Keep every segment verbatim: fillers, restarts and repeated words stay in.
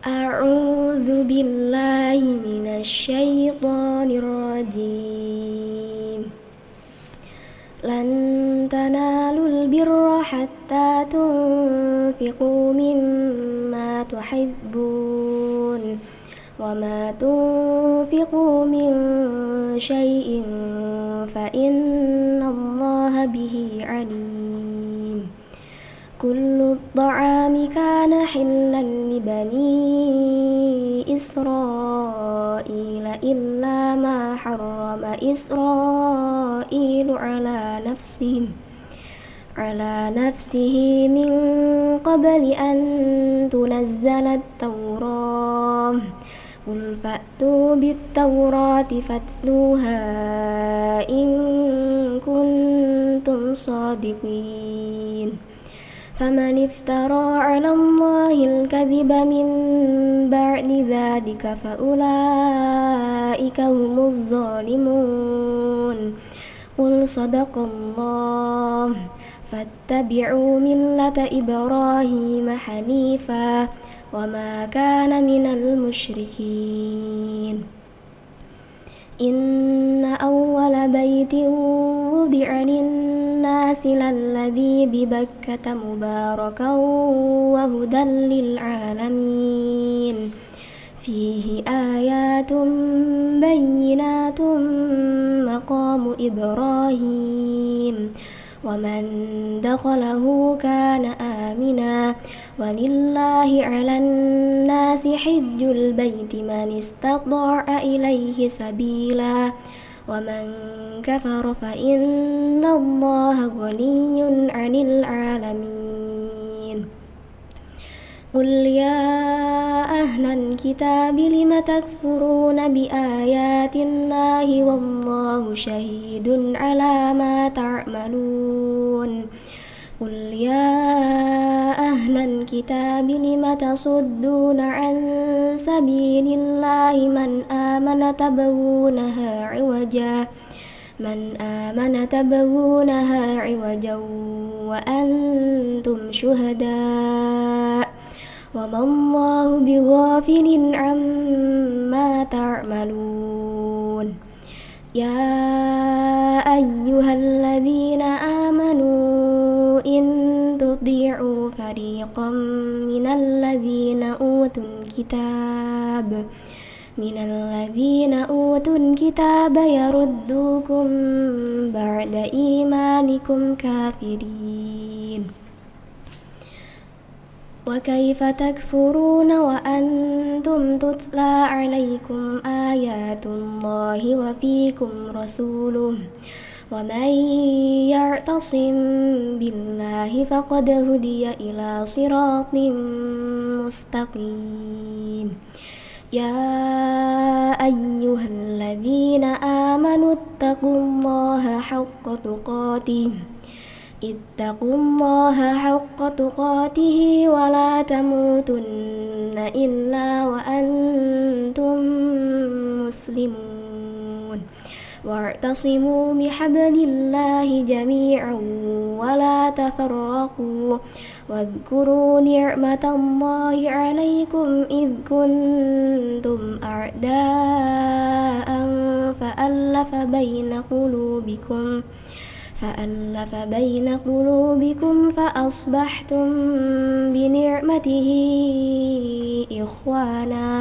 أعوذ بالله من الشيطان الرجيم. لن تنالوا البر حتى تنفقوا مما تحبون وما تنفقوا من شيء فإن الله به عليم. كل الطعام كان حلا لبني إسرائيل إلا ما حرم إسرائيل على نفسه على نفسه من قبل أن تنزل التوراة. قل فأتوا بالتوراة فاتلوها إن كنتم صادقين. فمن افترى على الله الكذب من بعد ذلك فأولئك هم الظالمون. قل صدق الله. فاتبعوا ملة إبراهيم حنيفا وما كان من المشركين. إن أول بيت وضع للناس للذي ببكة مباركا وهدى للعالمين. فيه آيات بينات مقام إبراهيم ومن دخله كان آمنا. ولله على الناس حج البيت من استطاع إليه سبيلا ومن كفر فإن الله غني عن العالمين. قل يا أهل الكتاب لم تكفرون بآيات الله والله شهيد على ما تعملون. قل يا أهل الكتاب لم تصدون عن سبيل الله من آمن تبغونها عوجا من آمن تبغونها عوجا وأنتم شهداء وما الله بغافل عما تعملون. يا أيها الذين آمنوا إن تطيعوا فريقا من الذين أوتوا الكتاب من الذين أوتوا الكتاب يردوكم بعد إيمانكم كافرين. وكيف تكفرون وأنتم تتلى عليكم آيات الله وفيكم رسوله ومن يعتصم بالله فقد هدي إلى صراط مستقيم. يا أيها الذين آمنوا اتقوا الله حق تقاته اتقوا الله حق تقاته ولا تموتن إلا وأنتم مسلمون. واعتصموا بحبل الله جميعا ولا تفرقوا واذكروا نعمة الله عليكم إذ كنتم أعداء فألف بين قلوبكم فألف بين قلوبكم فأصبحتم بنعمته إخوانا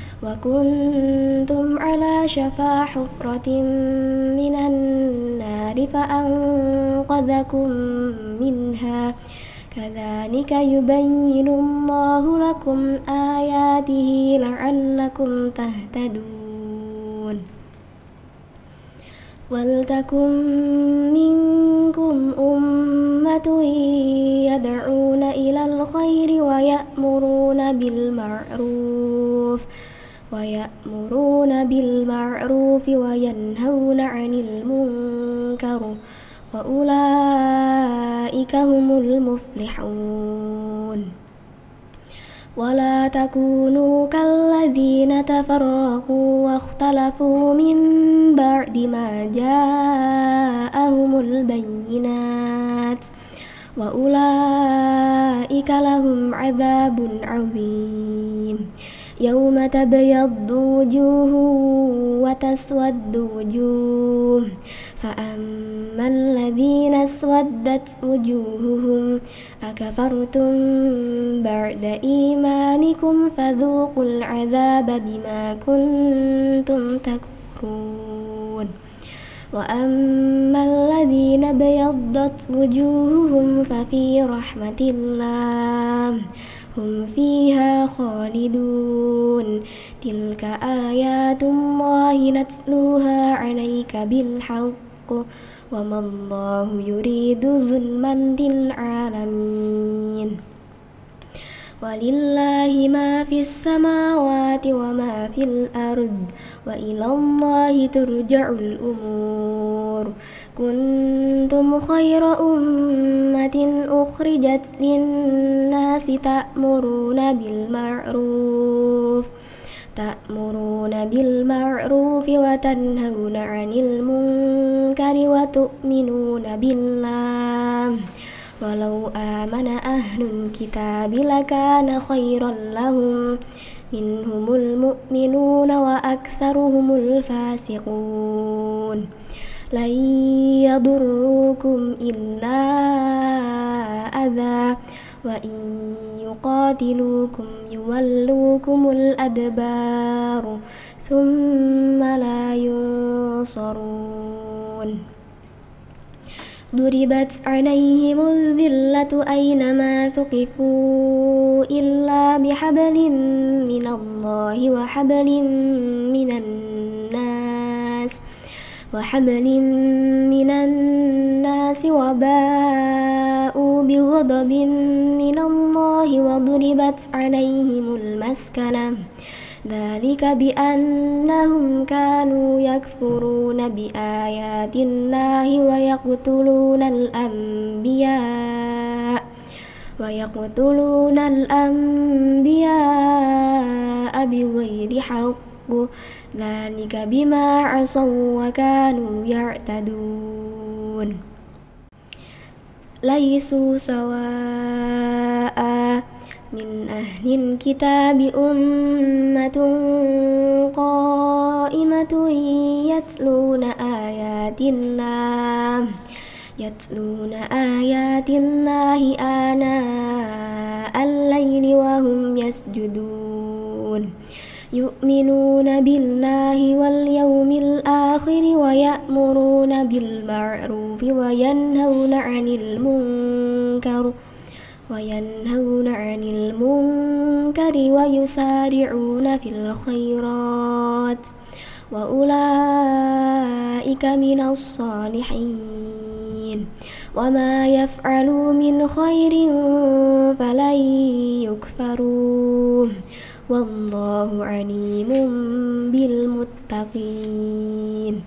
وكنتم على شفا حفرة من النار فأنقذكم منها. كذلك يبين الله لكم آياته لعلكم تهتدون. ولتكن منكم أمة يدعون إلى الخير ويأمرون بالمعروف ويأمرون بالمعروف وينهون عن المنكر وأولئك هم المفلحون. ولا تكونوا كالذين تفرقوا واختلفوا من بعد ما جاءهم البينات وأولئك لهم عذاب عظيم يوم تبيض وجوه وتسود وجوه فأما الذين اسودت وجوههم أكفرتم بعد إيمانكم فذوقوا العذاب بما كنتم تكفرون وأما الذين بيضت وجوههم ففي رحمة الله هم فيها خالدون تلك آيات الله نتلوها عليك بالحق وما الله يريد ظلما للعالمين ولله ما في السماوات وما في الأرض وإلى الله ترجع الأمور كنتم خير أمة أخرجت للناس تأمرون بالمعروف تأمرون بالمعروف وتنهون عن المنكر وتؤمنون بالله ولو آمن أهل الكتاب لكان خيرا لهم منهم المؤمنون وأكثرهم الفاسقون لن يضروكم إلا أذى وإن يقاتلوكم يولوكم الأدبار ثم لا ينصرون ضربت عليهم الذلة أينما ثقفوا إلا بحبل من الله وحبل من الناس وحبل من الناس وباءوا بغضب من الله وضربت عليهم المسكنة ذلك بأنهم كانوا يكفرون بآيات الله ويقتلون الأنبياء ويقتلون الأنبياء بغير حق ذلك بما عصوا وكانوا يعتدون ليسوا سواء من أهل الكتاب أمة قائمة يتلون آيات الله يتلون آيات الله آناء الليل وهم يسجدون يؤمنون بالله واليوم الآخر ويأمرون بالمعروف وينهون عن المنكر وينهون عن المنكر ويسارعون في الخيرات وأولئك من الصالحين وما يفعلوا من خير فلن يكفروه والله عليم بالمتقين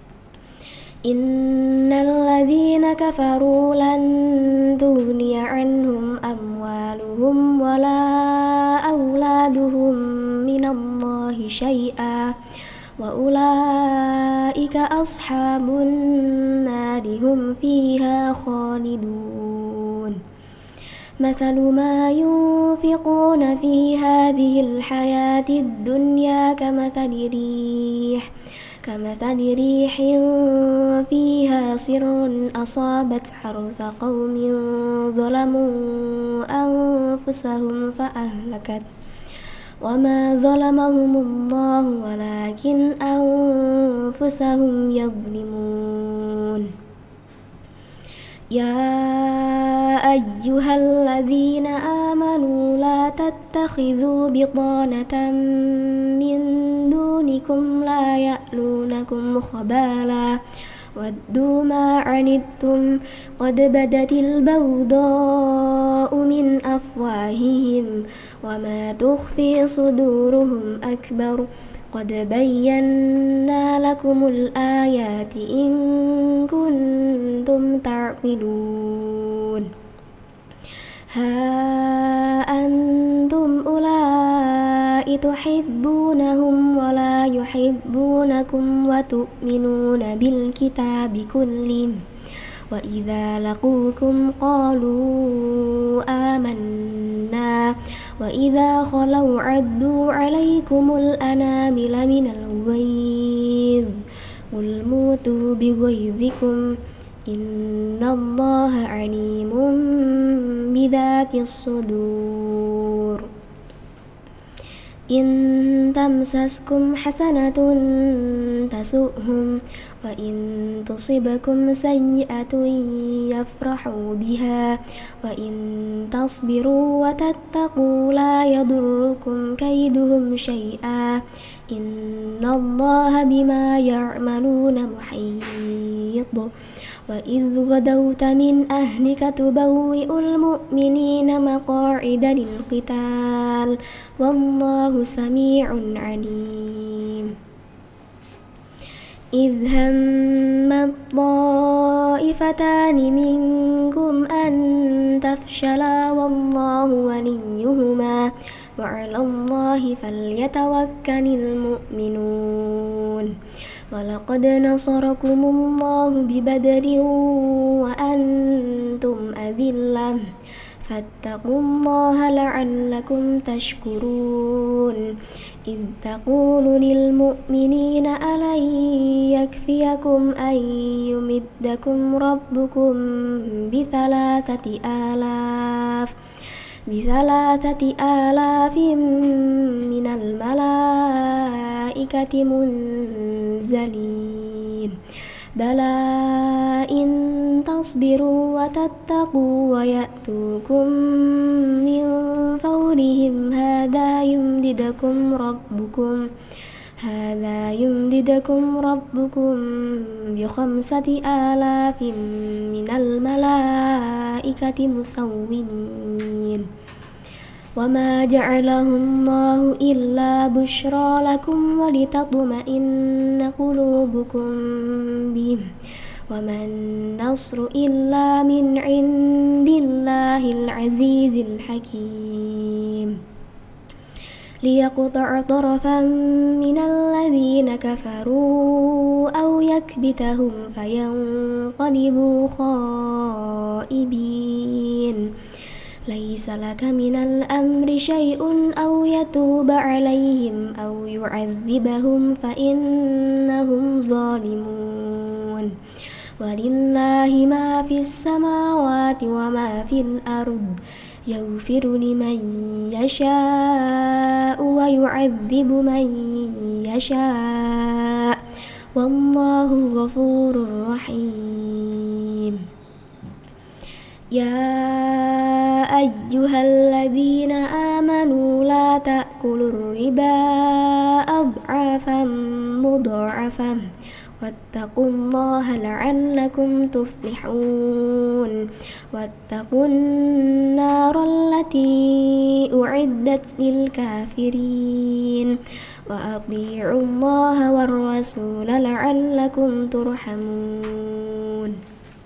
إن الذين كفروا لن تغني عنهم أموالهم ولا أولادهم من الله شيئا وأولئك أصحاب النار هم فيها خالدون مثل ما ينفقون في هذه الحياة الدنيا كمثل ريح كمثل ريح فيها صر أصابت حرث قوم ظلموا أنفسهم فأهلكت وما ظلمهم الله ولكن أنفسهم يظلمون يا أيها الذين آمنوا لا تتخذوا بطانة من دونكم لا يألونكم خبالا ودوا ما عنتم قد بدت البغضاء من أفواههم وما تخفي صدورهم أكبر قد بينا لكم الآيات إن كنتم تعقلون ها أنتم أولئك تحبونهم ولا يحبونكم وتؤمنون بالكتاب كله وإذا لقوكم قالوا آمنا وإذا خلوا عدوا عليكم الأنامل من الغيظ قل موتوا بغيظكم إن الله عليم بذات الصدور إن تمسسكم حسنة تسؤهم وإن تصبكم سيئة يفرحوا بها وإن تصبروا وتتقوا لا يضركم كيدهم شيئا إن الله بما يعملون محيط وإذ غدوت من أهلك تبوئ المؤمنين مقاعد للقتال والله سميع عليم إذ همت طائفتان منكم أن تفشلا والله وليهما وعلى الله فليتوكل المؤمنون ولقد نصركم الله ببدر وأنتم أذلة فاتقوا الله لعلكم تشكرون إذ تقول للمؤمنين ألن يكفيكم أن يمدكم ربكم بثلاثة آلاف بثلاثة آلاف من الملائكة منزلين بلى إن تصبروا وتتقوا ويأتوكم من فورهم هذا يمددكم ربكم هذا يمددكم ربكم بخمسة آلاف من الملائكة مسومين وما جعله الله إلا بشرى لكم ولتطمئن قلوبكم به وما النصر إلا من عند الله العزيز الحكيم ليقطع طرفا من الذين كفروا أو يكبتهم فينقلبوا خائبين ليس لك من الأمر شيء أو يتوب عليهم أو يعذبهم فإنهم ظالمون ولله ما في السماوات وما في الأرض يغفر لمن يشاء ويعذب من يشاء والله غفور رحيم يا أيها الذين آمنوا لا تأكلوا الربا أضعافا مضاعفة واتقوا الله لعلكم تفلحون واتقوا النار التي أعدت للكافرين وأطيعوا الله والرسول لعلكم ترحمون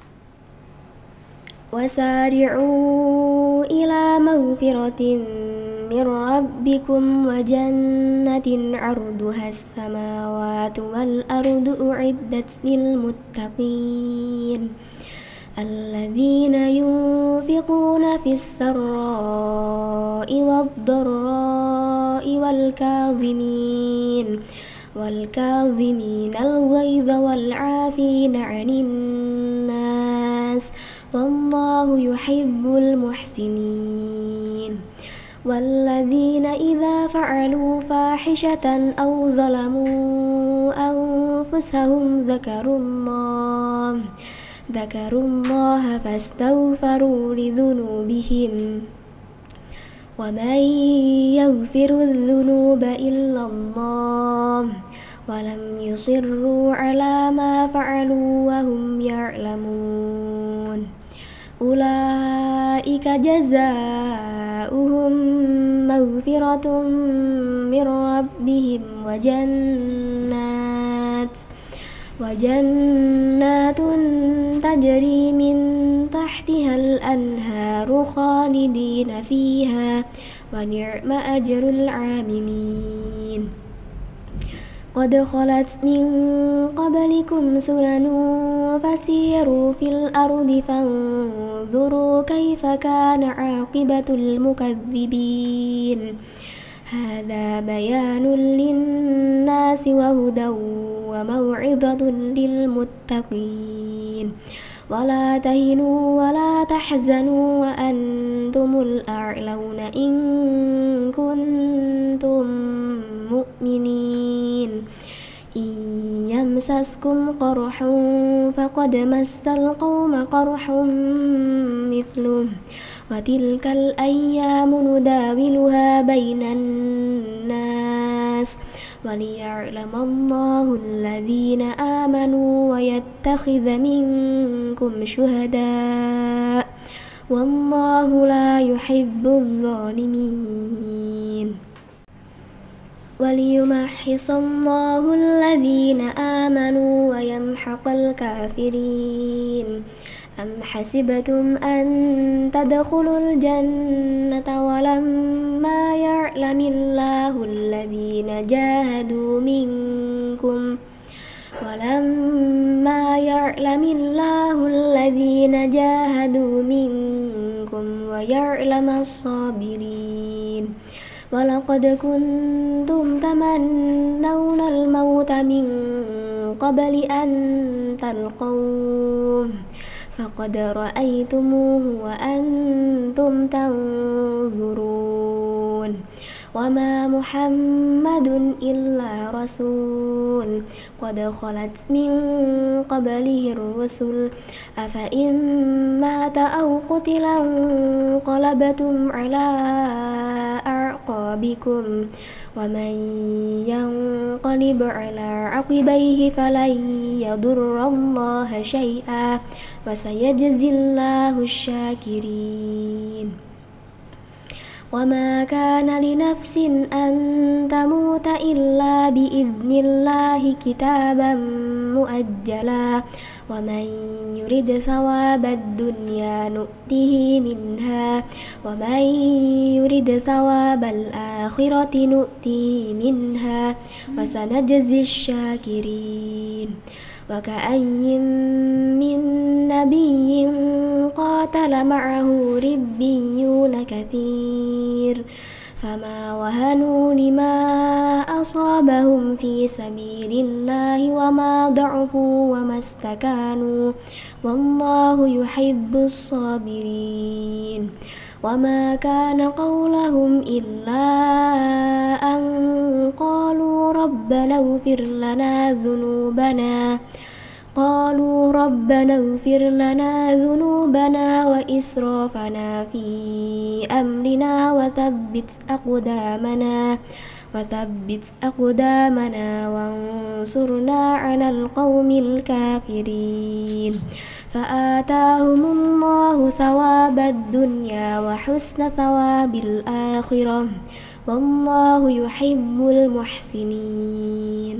وسارعوا إلى مغفرة من ربكم وجنة عرضها السماوات والأرض أعدت للمتقين الذين ينفقون في السراء والضراء والكاظمين والكاظمين الغيظ والعافين عن الناس والله يحب المحسنين والذين إذا فعلوا فاحشة أو ظلموا أنفسهم ذكروا الله ذكروا الله فاستغفروا لذنوبهم ومن يغفر الذنوب إلا الله ولم يصروا على ما فعلوا وهم يعلمون أولئك جزاؤهم مغفرة من ربهم وجنات وجنات تجري من تحتها الأنهار خالدين فيها ونعم أجر العاملين قد خلت من قبلكم سنن فسيروا في الأرض فانظروا كيف كان عاقبة المكذبين هذا بيان للناس وهدى وموعظة للمتقين ولا تهنوا ولا تحزنوا وأنتم الأعلون إن كنتم مؤمنين إن يمسسكم قرح فقد مس القوم قرح مثله وتلك الأيام نداولها بين الناس وليعلم الله الذين آمنوا ويتخذ منكم شهداء والله لا يحب الظالمين وليمحص الله الذين آمنوا ويمحق الكافرين أم حسبتم أن تدخلوا الجنة ولما يعلم الله الذين جاهدوا منكم ولما يعلم الله الذين جاهدوا منكم ويعلم الصابرين ولقد كنتم تمنون الموت من قبل أن تلقوه فقد رأيتموه وأنتم تنظرون وما محمد إلا رسول قد خلت من قبله الرسل أفإن مات أو قتلا انقلبتم على أعقابكم ومن ينقلب على عقبيه فلن يضر الله شيئا وسيجزي الله الشاكرين وما كان لنفس أن تموت إلا بإذن الله كتابا مؤجلا ومن يرد ثواب الدنيا نؤته منها ومن يرد ثواب الآخرة نؤته منها وسنجزي الشاكرين وكأي من نبي قاتل معه ربيون كثير فما وهنوا لما أصابهم في سبيل الله وما ضعفوا وما استكانوا والله يحب الصابرين وما كان قولهم إلا أن قالوا ربنا اغفر لنا ذنوبنا قالوا ربنا اغفر لنا ذنوبنا وإسرافنا في أمرنا وثبت أقدامنا وثبت أقدامنا وانصرنا على القوم الكافرين فآتاهم الله ثواب الدنيا وحسن ثواب الآخرة والله يحب المحسنين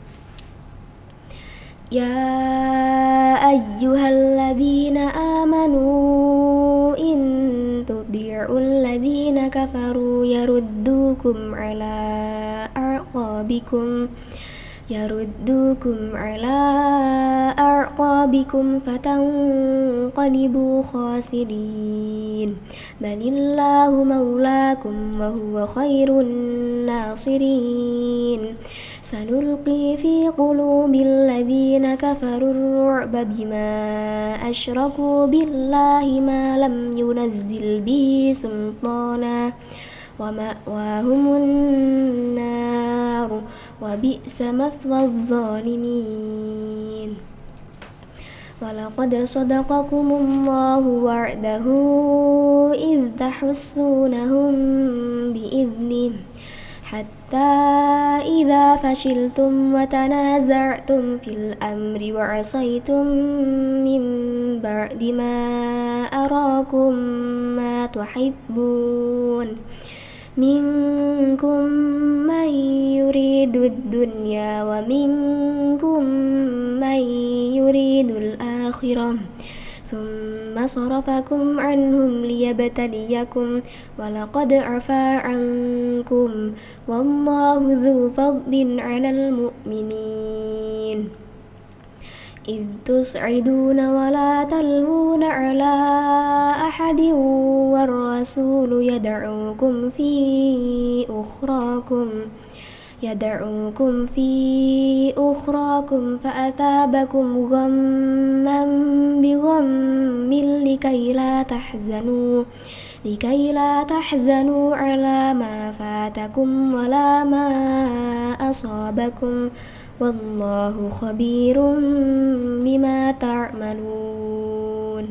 يا أيها الذين آمنوا إن تطيعوا الذين كفروا يردوكم على أعقابكم يردوكم على أعقابكم فتنقلبوا خاسرين بل الله مولاكم وهو خير الناصرين سنلقي في قلوب الذين كفروا الرعب بما أشركوا بالله ما لم ينزل به سلطانا ومأواهم النار وبئس مثوى الظالمين ولقد صدقكم الله وعده إذ تحسونهم بإذنه حتى إذا فشلتم وتنازعتم في الأمر وعصيتم من بعد ما أراكم ما تحبون منكم من يريد الدنيا ومنكم من يريد الآخرة ثم صرفكم عنهم ليبتليكم ولقد عفا عنكم والله ذو فضل على المؤمنين إذ تصعدون ولا تلوون على أحد والرسول يدعوكم في أخراكم يدعوكم في أخراكم فأثابكم غما بغم لكي لا تحزنوا لكي لا تحزنوا على ما فاتكم ولا ما أصابكم والله خبير بما تعملون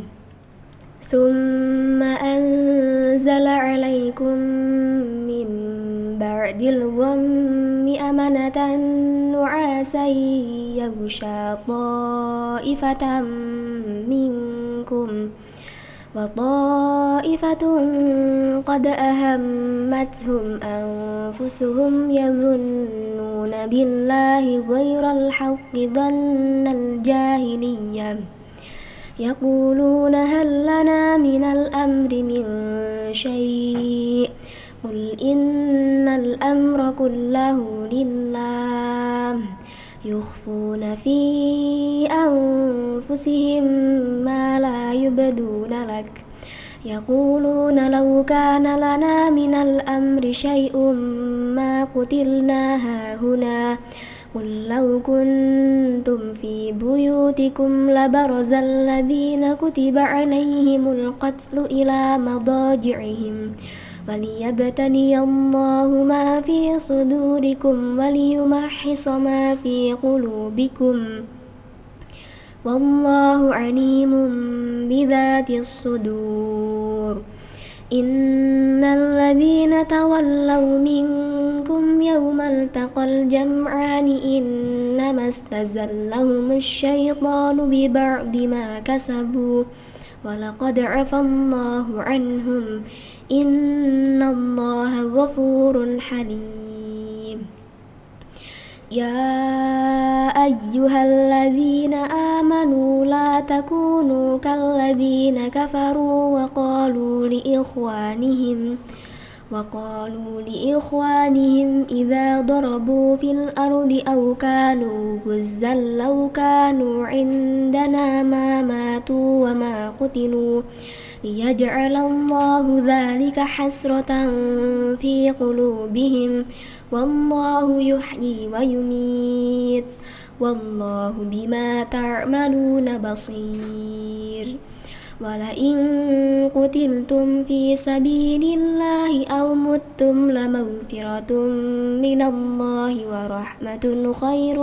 ثم أنزل عليكم من بعد الغم أمنة نعاسا يغشى طائفة منكم وطائفة قد أهمتهم أنفسهم يظنون بالله غير الحق ظن الجاهلية يقولون هل لنا من الأمر من شيء قل إن الأمر كله لله يخفون في أنفسهم ما لا يبدون لك يقولون لو كان لنا من الأمر شيء ما قتلنا هاهنا قل لو كنتم في بيوتكم لبرز الذين كتب عليهم القتل إلى مضاجعهم وليبتلي الله ما في صدوركم وليمحص ما في قلوبكم والله عليم بذات الصدور إن الذين تولوا منكم يوم التقى الجمعان إنما استزلهم الشيطان ببعض ما كسبوا ولقد عفا الله عنهم إن الله غفور حليم يا أيها الذين آمنوا لا تكونوا كالذين كفروا وقالوا لإخوانهم وقالوا لإخوانهم إذا ضربوا في الأرض أو كانوا غزا لو كانوا عندنا ما ماتوا وما قتلوا ليجعل الله ذلك حسرة في قلوبهم والله يحيي ويميت والله بما تعملون بصير ولئن قتلتم في سبيل الله أو متم لمغفرة من الله ورحمة خير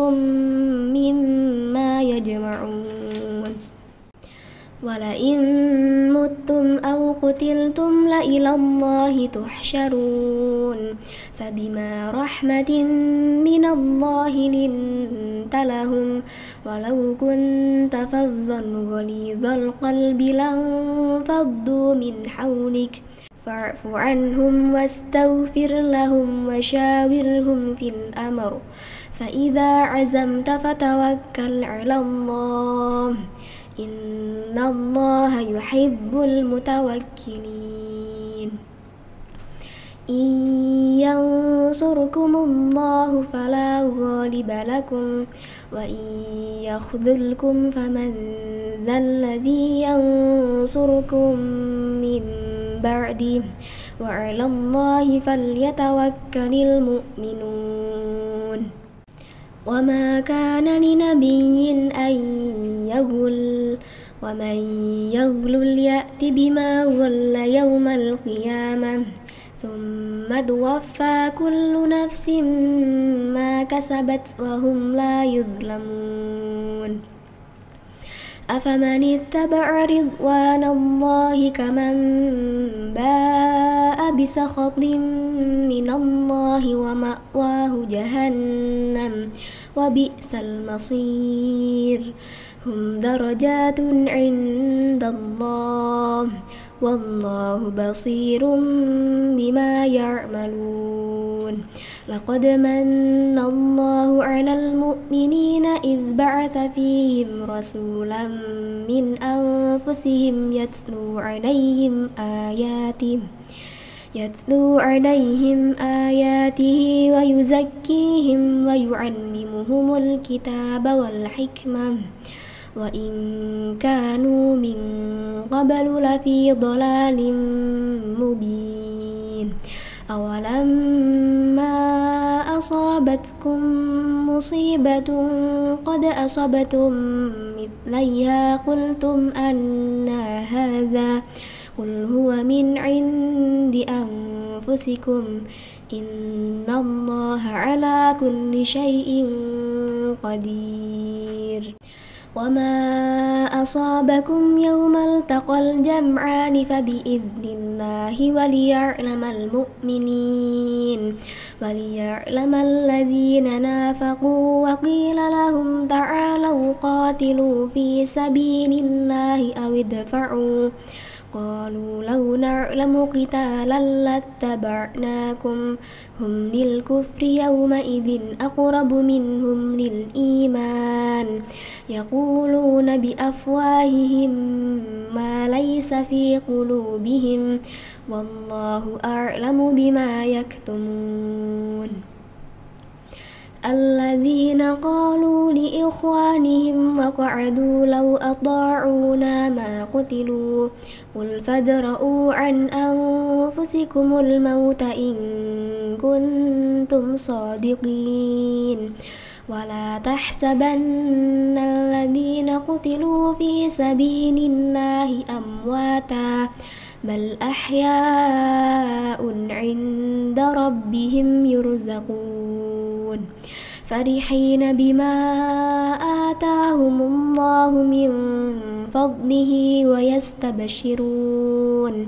مما يجمعون ولئن متم أو قتلتم لإلى الله تحشرون فبما رحمة من الله لنت لهم ولو كنت فظا غليظ القلب لانفضوا من حولك فاعف عنهم واستغفر لهم وشاورهم في الأمر فإذا عزمت فتوكل على الله إن الله يحب المتوكلين إن ينصركم الله فلا غالب لكم وإن يخذلكم فمن ذا الذي ينصركم من بعده وعلى الله فليتوكل المؤمنون وما كان لنبي أن يغل ومن يغل يأت بما غل يوم القيامة ثم توفى كل نفس ما كسبت وهم لا يظلمون أفمن اتبع رضوان الله كمن باء بسخط من الله ومأواه جهنم وبئس المصير هم درجات عند الله والله بصير بما يعملون لقد من الله على المؤمنين إذ بعث فيهم رسولا من أنفسهم يتلو عليهم آياته يتلو عليهم آياته ويزكيهم ويعلمهم الكتاب والحكمة وإن كانوا من قبل لفي ضلال مبين أولما أصابتكم مصيبة قد أصبتم مثليها قلتم أنى هذا قل هو من عند أنفسكم إن الله على كل شيء قدير وما أصابكم يوم التقى الجمعان فبإذن الله وليعلم المؤمنين وليعلم الذين نافقوا وقيل لهم تعالوا قاتلوا في سبيل الله أو ادفعوا قالوا لو نعلم قتالا لاتبعناكم هم للكفر يومئذ أقرب منهم للإيمان يقولون بأفواههم ما ليس في قلوبهم والله أعلم بما يكتمون الذين قالوا لإخوانهم وقعدوا لو أطاعونا ما قتلوا قل فادرءوا عن أنفسكم الموت إن كنتم صادقين ولا تحسبن الذين قتلوا في سبيل الله أمواتا بل أحياء عند ربهم يرزقون فرحين بما آتاهم الله من فضله ويستبشرون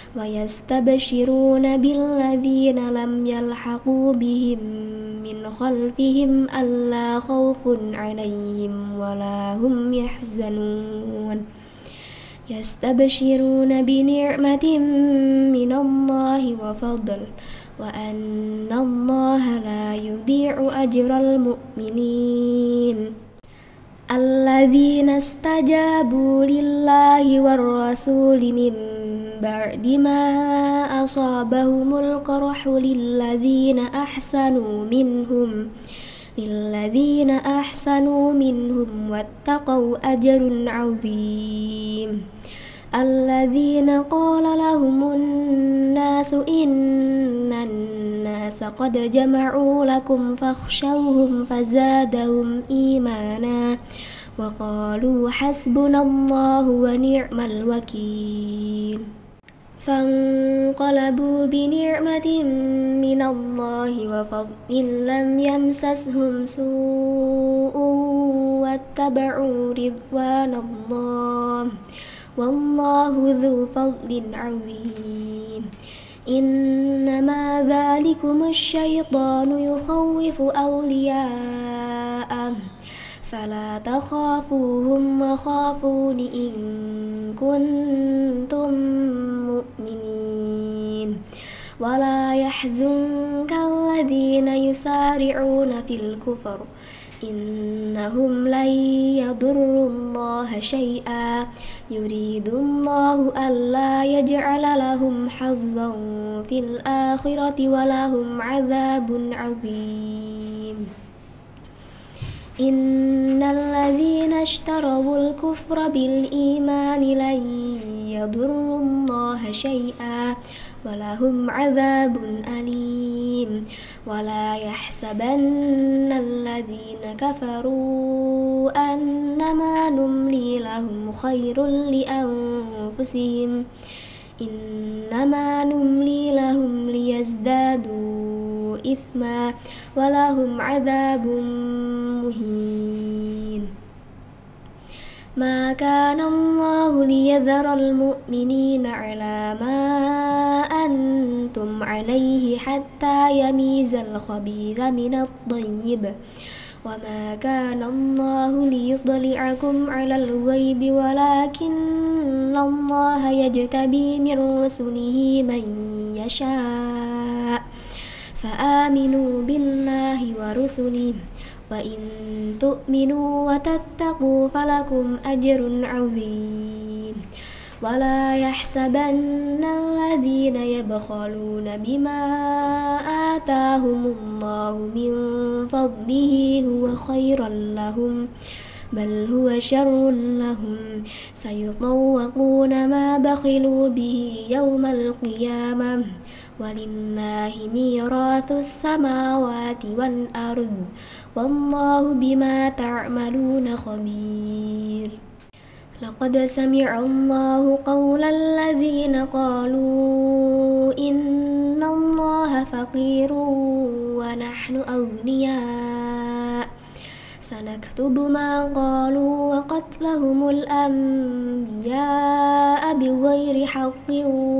ويستبشرون بالذين لم يلحقوا بهم من خلفهم ألا خوف عليهم ولا هم يحزنون يستبشرون بنعمة من الله وفضل وأن الله لا يضيع أجر المؤمنين الذين استجابوا لله والرسول من بعد ما أصابهم القرح للذين أحسنوا منهم للذين أحسنوا منهم واتقوا أجر عظيم الذين قال لهم الناس إن الناس قد جمعوا لكم فاخشوهم فزادهم إيمانا وقالوا حسبنا الله ونعم الوكيل فانقلبوا بنعمة من الله وفضل لم يمسسهم سوء واتبعوا رضوان الله والله ذو فضل عظيم إنما ذلكم الشيطان يخوف أولياءه فلا تخافوهم وخافون إن كنتم مؤمنين ولا يحزنك الذين يسارعون في الكفر إنهم لن يضروا الله شيئا يريد الله ألا يجعل لهم حظا في الآخرة ولهم عذاب عظيم إن الذين اشتروا الكفر بالإيمان لن يضروا الله شيئا ولهم عذاب أليم ولا يحسبن الذين كفروا أنما نملي لهم خير لأنفسهم إنما نملي لهم ليزدادوا إثما ولهم عذاب مهين ما كان الله ليذر المؤمنين على ما أنتم عليه حتى يميز الخبيث من الطيب وما كان الله ليطلعكم على الغيب ولكن الله يجتبي من رسله من يشاء فآمنوا بالله ورسله وإن تؤمنوا وتتقوا فلكم أجر عظيم ولا يحسبن الذين يبخلون بما آتاهم الله من فضله هو خيرا لهم بل هو شر لهم سيطوقون ما بخلوا به يوم القيامة ولله ميراث السماوات والأرض والله بما تعملون خبير لقد سمع الله قول الذين قالوا إن الله فقير ونحن أغنياء سنكتب ما قالوا وقتلهم الأنبياء بغير حق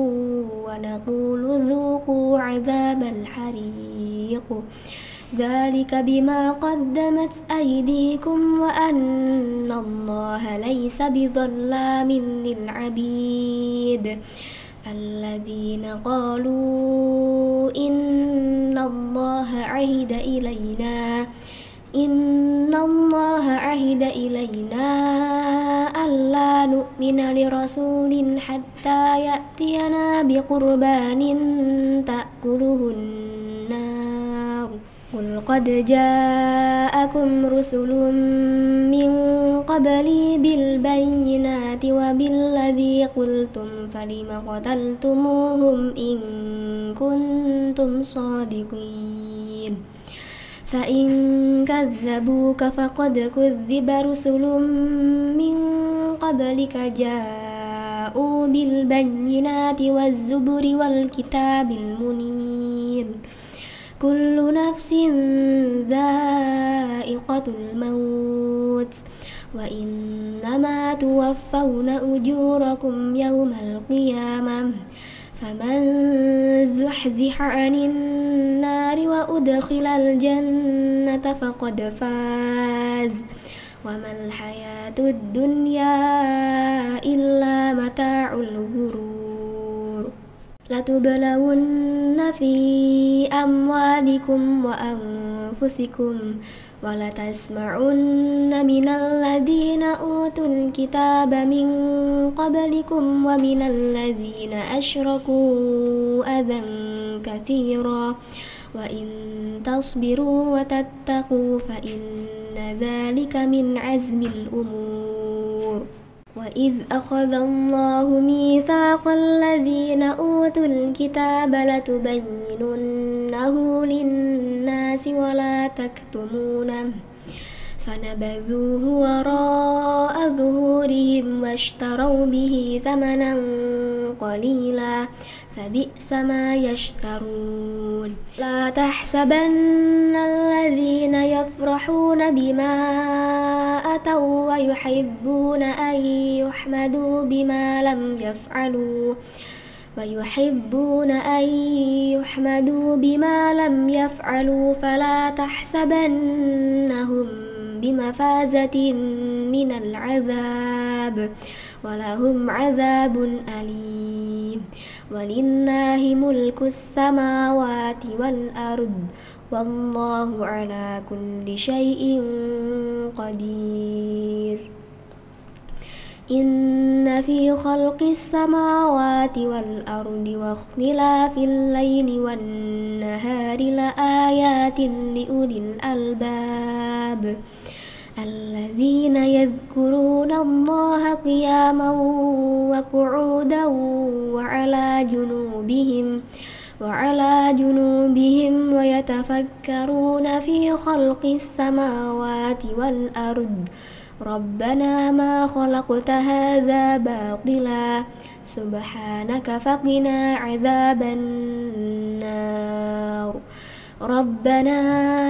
ونقول ذوقوا عذاب الحريق ذلك بما قدمت أيديكم وأن الله ليس بظلام للعبيد الذين قالوا إن الله عهد إلينا إن الله عهد إلينا ألا نؤمن لرسول حتى يأتينا بقربان تأكله النار قل قد جاءكم رسل من قبلي بالبينات وبالذي قلتم فلم قتلتموهم إن كنتم صادقين فإن كذبوك فقد كذب رسل من قبلك جاءوا بالبينات والزبر والكتاب المنير كل نفس ذائقة الموت وإنما توفون أجوركم يوم القيامة فمن زحزح عن النار وأدخل الجنة فقد فاز وما الحياة الدنيا إلا متاع الغرور لتبلون في أموالكم وأنفسكم ولتسمعن من الذين أوتوا الكتاب من قبلكم ومن الذين أشركوا أذى كثيرا وإن تصبروا وتتقوا فإن ذلك من عزم الأمور وإذ أخذ الله ميثاق الذين أوتوا الكتاب لتبيننه للناس ولا تكتمونه فنبذوه وراء ظهورهم واشتروا به ثمنا قليلا فبئس ما يشترون لا تحسبن الذين يفرحون بما أتوا ويحبون أن يحمدوا بما لم يفعلوا ويحبون أن يحمدوا بما لم يفعلوا فلا تحسبنهم بمفازة من العذاب ولهم عذاب أليم ولله ملك السماوات والأرض والله على كل شيء قدير إن في خلق السماوات والأرض واختلاف الليل والنهار لآيات لأولي الألباب الذين يذكرون الله قياما وقعودا وعلى جنوبهم وعلى جنوبهم ويتفكرون في خلق السماوات والأرض ربنا ما خلقت هذا باطلا سبحانك فقنا عذاب النار ربنا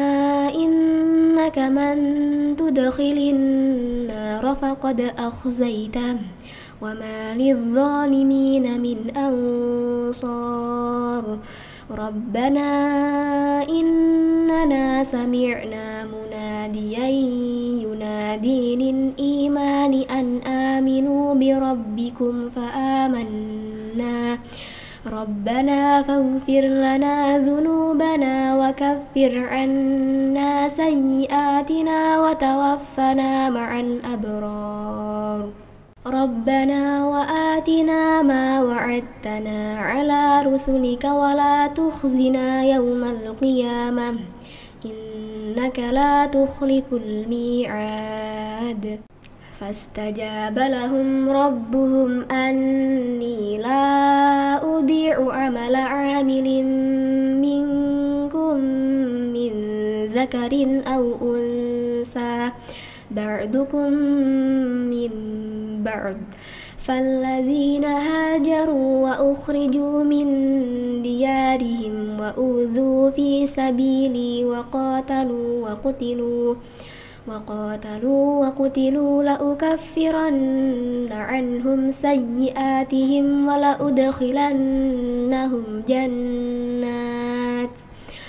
إنك من تدخل النار فقد أخزيته وما للظالمين من أنصار ربنا إننا سمعنا مناديا مناديا ينادي للإيمان أن آمنوا بربكم فآمنا ربنا فاغفر لنا ذنوبنا وكفر عنا سيئاتنا وتوفنا مع الأبرار ربنا وآتنا ما وعدتنا على رسلك ولا تخزنا يوم القيامة إنك لا تخلف الميعاد فاستجاب لهم ربهم أني لا أضيع عمل عامل منكم من ذكر أو أنثى بعضكم من بعض فالذين هاجروا وأخرجوا من ديارهم وأوذوا في سبيلي وقاتلوا وقتلوا وقاتلوا وقتلوا لأكفرن عنهم سيئاتهم ولأدخلنهم جنات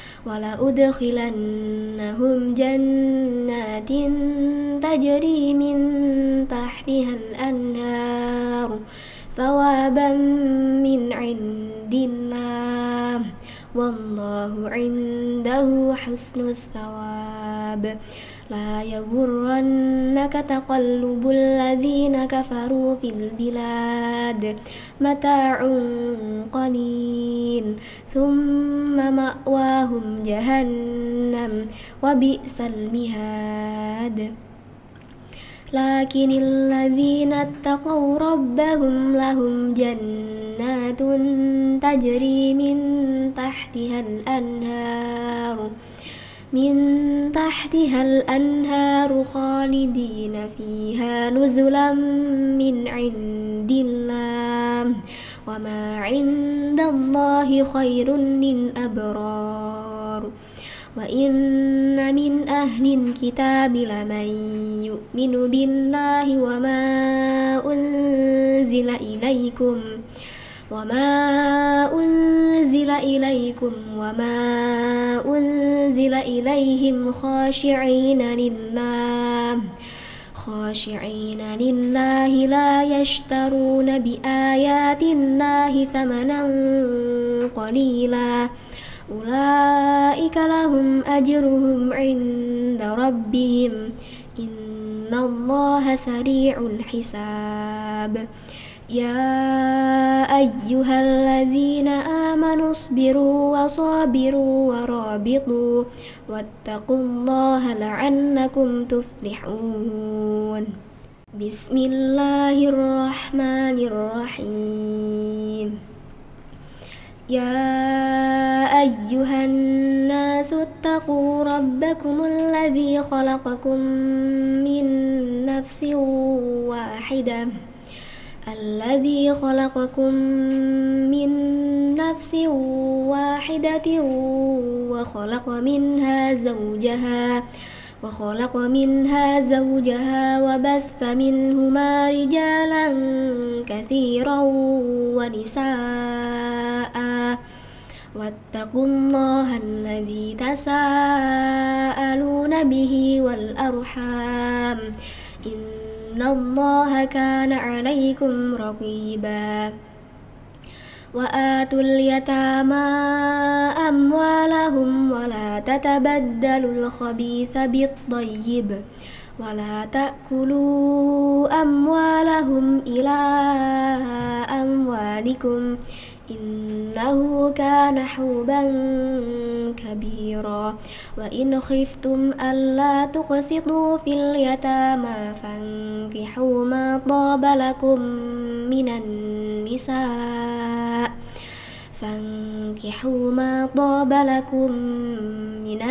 ولأدخلنهم جنات تجري من تحتها الأنهار ثوابا من عند الله والله عنده حسن الثواب لا يغرنك تقلب الذين كفروا في البلاد متاع قليل ثم مأواهم جهنم وبئس المهاد لكن الذين اتقوا ربهم لهم جنات تجري من تحتها الأنهار من تحتها الأنهار خالدين فيها نزلا من عند الله وما عند الله خير للأبرار وإن من أهل الكتاب لمن يؤمن بالله وما أنزل إليكم وما أنزل إليكم وما أنزل إليهم خاشعين لله خاشعين لله لا يشترون بآيات الله ثمنا قليلا أولئك لهم أجرهم عند ربهم إن الله سريع الحساب يا أيها الذين آمنوا اصبروا وصابروا ورابطوا واتقوا الله لعلكم تفلحون بسم الله الرحمن الرحيم يا أيها الناس اتقوا ربكم الذي خلقكم من نفس واحدة الذي خلقكم من نفس واحدة وخلق منها زوجها وخلق منها زوجها وبث منهما رجالا كثيرا ونساء واتقوا الله الذي تساءلون به والأرحام إن الله كان عليكم رقيبا وآتوا اليتامى أموالهم ولا تتبدلوا الخبيث بالطيب ولا تأكلوا أموالهم إلى أموالكم إنه كان حوبا كبيرا وإن خفتم ألا تقسطوا في اليتامى فانكحوا ما طاب لكم من النساء فانكحوا ما طاب لكم من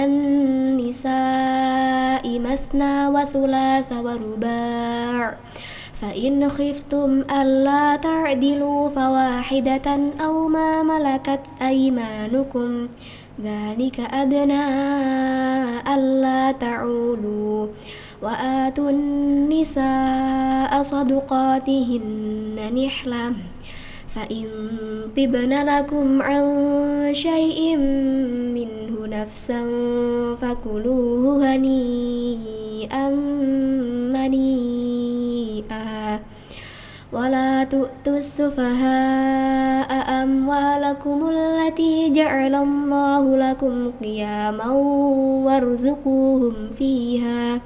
النساء مثنى وثلاث ورباع فإن خفتم ألا تعدلوا فواحدة أو ما ملكت أيمانكم ذلك أدنى ألا تعولوا وآتوا النساء صدقاتهن نحلة فإن طبن لكم عن شيء منه نفسا فكلوه هنيئا مريئا ولا تؤتوا السفهاء أموالكم التي جعل الله لكم قياما وارزقوهم فيها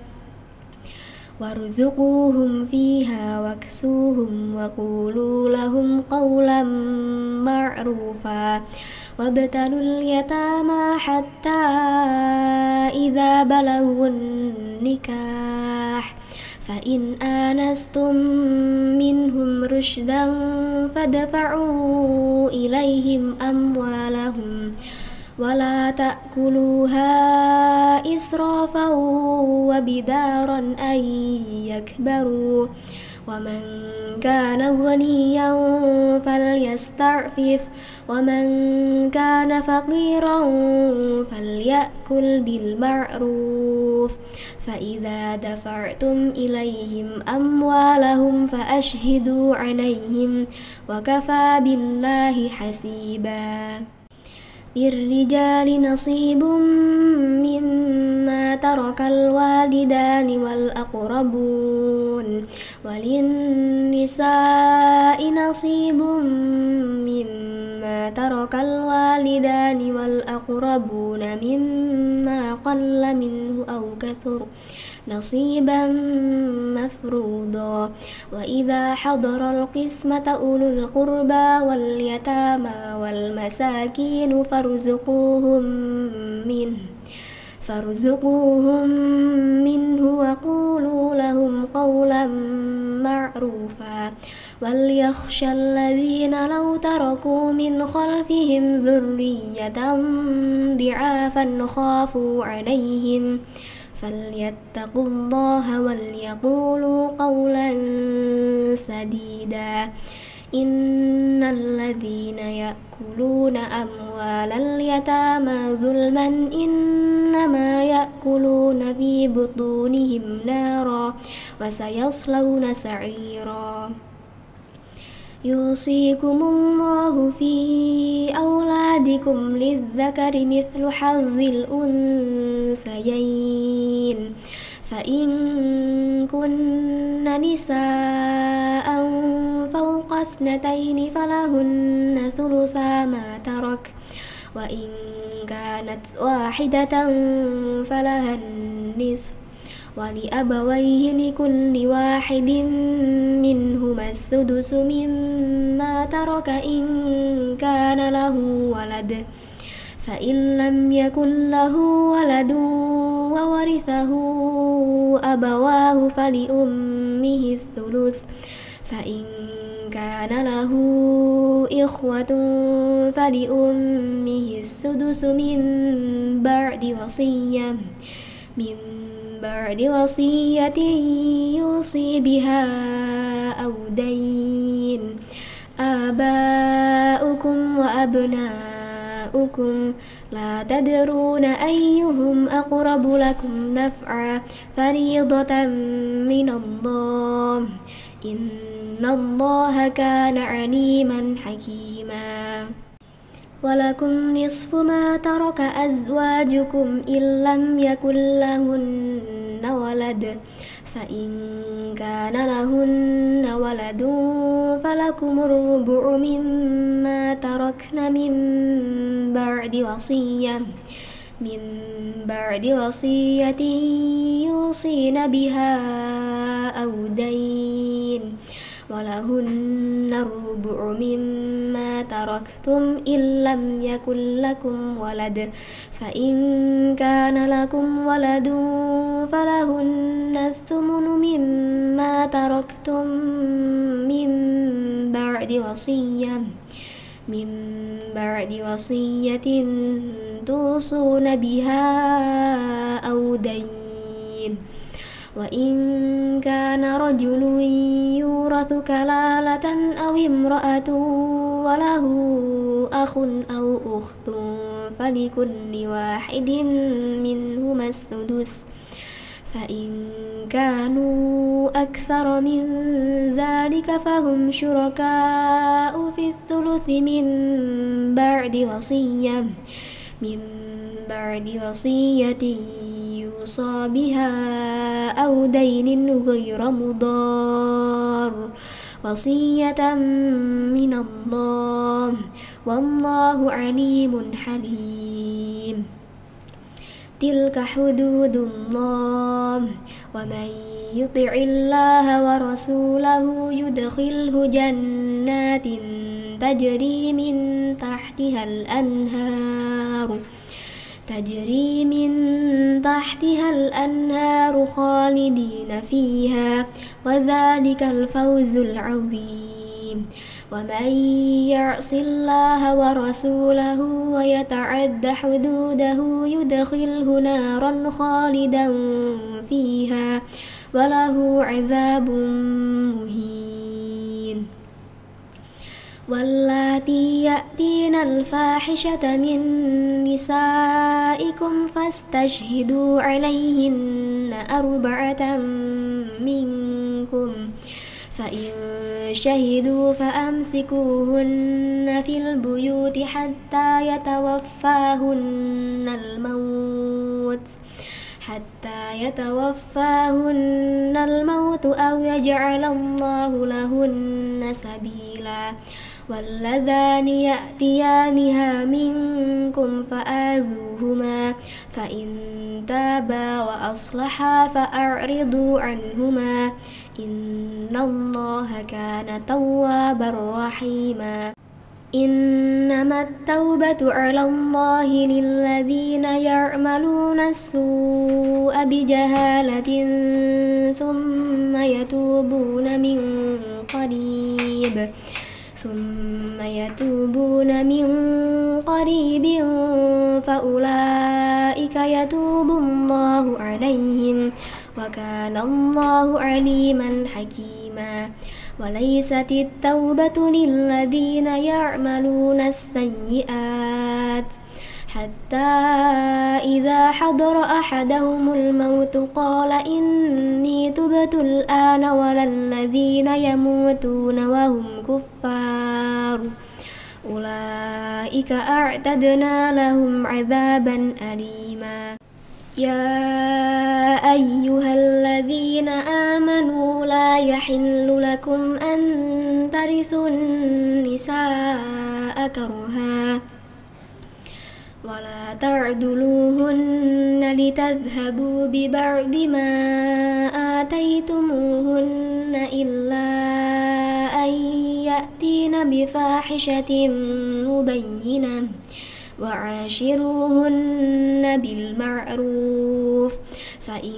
وارزقوهم فيها واكسوهم وقولوا لهم قولا معروفا وابتلوا اليتامى حتى إذا بلغوا النكاح فإن آنستم منهم رشدا فادفعوا إليهم أموالهم ولا تأكلوها إسرافا وبدارا أن يكبروا ومن كان غنيا فليستعفف ومن كان فقيرا فليأكل بالمعروف فإذا دفعتم إليهم أموالهم فأشهدوا عليهم وكفى بالله حسيبا للرجال نصيب مما ترك الوالدان والأقربون وللنساء نصيب مما ترك الوالدان والأقربون مما قل منه أو كثر نصيبا مفروضا وإذا حضر القسمة أولو القربى واليتامى والمساكين فارزقوهم منه فارزقوهم منه وقولوا لهم قولا معروفا وليخشى الذين لو تركوا من خلفهم ذرية ضعافا خافوا عليهم فليتقوا الله وليقولوا قولا سديدا إن الذين يأكلون أموال اليتامى ظلما إنما يأكلون في بطونهم نارا وسيصلون سعيرا يوصيكم الله في أولادكم للذكر مثل حظ الأنثيين فإن كن نساء فوق اثنتين فلهن ثلثا ما ترك وإن كانت واحدة فلها النصف ولأبويه لكل واحد منهما السدس مما ترك إن كان له ولد فإن لم يكن له ولد وورثه أبواه فلأمه الثلث فإن كان له إخوة فلأمه السدس من بعد وصية من بعد وصية يوصي بها أو دين آباؤكم وأبناؤكم لا تدرون أيهم أقرب لكم نفعا فريضة من الله إن الله كان عليما حكيما ولكم نصف ما ترك أزواجكم إن لم يكن لهن ولد فإن كان لهن ولد فلكم الربع مما تركن من بعد وصية من بعد وصية يوصين بها أو دين ولهن الربع مما تركتم إن لم يكن لكم ولد فإن كان لكم ولد فلهن الثمن مما تركتم من بعد وصية من بعد وصية توصون بها أو دين وإن كان رجل يورث كلالة أو امرأة وله أخ أو أخت فلكل واحد منهما السدس فإن كانوا أكثر من ذلك فهم شركاء في الثلث من بعد وصية من بعد وصية يوصى بها أو دين غير مضار وصية من الله والله عليم حليم. تلك حدود الله ومن يطع الله ورسوله يدخله جنات تجري من تحتها الأنهار تجري من تحتها الأنهار خالدين فيها وذلك الفوز العظيم. ومن يعص الله ورسوله ويتعد حدوده يدخله نارا خالدا فيها وله عذاب مهين. واللاتي يأتين الفاحشة من نسائكم فاستشهدوا عليهن أربعة منكم فإن شهدوا فأمسكوهن في البيوت حتى يتوفاهن الموت حتى يتوفاهن الموت أو يجعل الله لهن سبيلا. واللذان يأتيانها منكم فآذوهما فإن تابا وأصلحا فأعرضوا عنهما إن الله كان توابا رحيما. إنما التوبة على الله للذين يعملون السوء بجهالة ثم يتوبون من قريب ثم يتوبون من قريب فأولئك يتوب الله عليهم وكان الله عليما حكيما. وليست التوبة للذين يعملون السيئات حتى إذا حضر أحدهم الموت قال إني تبت الآن ولا الذين يموتون وهم كفار أولئك أعتدنا لهم عذابا أليما. يا أيها الذين آمنوا لا يحل لكم أن ترثوا النساء كرها ولا تعدلوهن لتذهبوا ببعض ما آتيتموهن إلا أن يأتين بفاحشة مبينة وعاشروهن بالمعروف فإن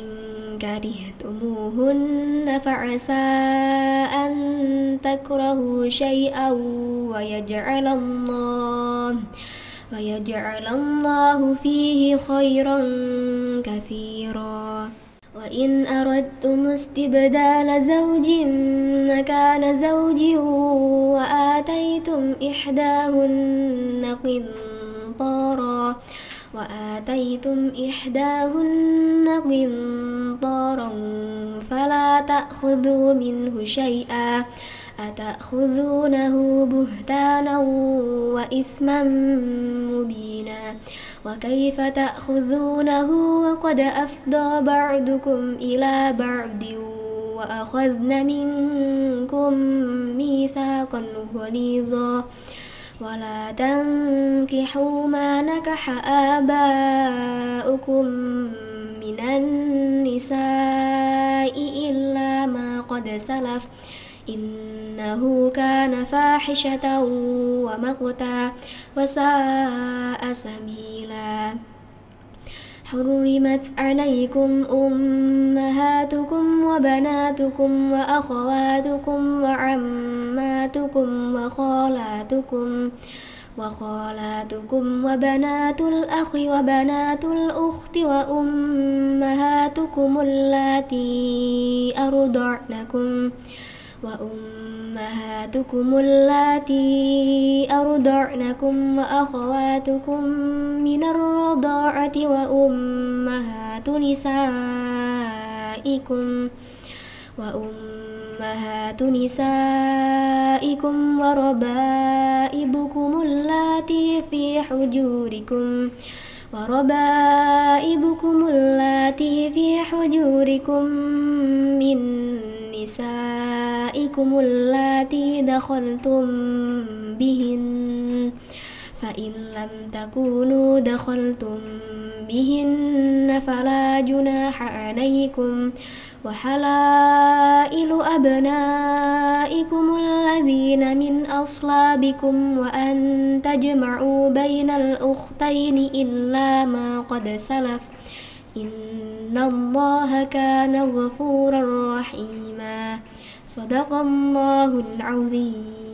كرهتموهن فعسى أن تكرهوا شيئا ويجعل الله ويجعل الله فيه خيرا كثيرا. وإن أردتم استبدال زوج مكان زوج وآتيتم إحداهن قنطارا وآتيتم إحداهن قنطارا فلا تأخذوا منه شيئا أتأخذونه بهتانا وإثما مبينا. وكيف تأخذونه وقد أفضى بعضكم إلى بعض وأخذن منكم ميثاقا غليظا. ولا تنكحوا ما نكح آباؤكم من النساء إلا ما قد سلف إنه كان فاحشة ومقتا وساء سبيلا. حرمت عليكم أمهاتكم وبناتكم وأخواتكم وعماتكم وخالاتكم وخالاتكم وبنات الأخ وبنات الأخت وأمهاتكم اللاتي أرضعنكم وأمهاتكم اللاتي أرضعنكم وأخواتكم من الرضاعة وأمهات نسائكم نسائكم وأمهات نسائكم وربائبكم اللاتي في حجوركم وربائبكم اللاتي في حجوركم من نسائكم اللاتي دخلتم بهن فإن لم تكونوا دخلتم بهن فلا جناح عليكم وحلائل أبنائكم الذين من أصلابكم وأن تجمعوا بين الأختين إلا ما قد سلف إن الله كان غفورا رحيما صدق الله العظيم.